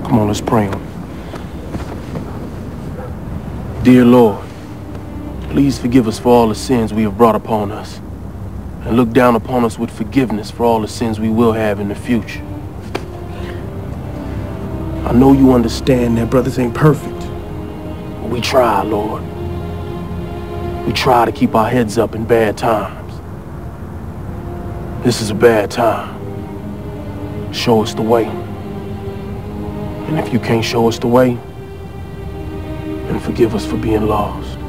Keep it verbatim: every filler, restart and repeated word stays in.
Come on, let's pray on. Dear Lord, please forgive us for all the sins we have brought upon us, and look down upon us with forgiveness for all the sins we will have in the future. I know you understand that brothers ain't perfect, but we try, Lord. We try to keep our heads up in bad times. This is a bad time. Show us the way. And if you can't show us the way, then forgive us for being lost.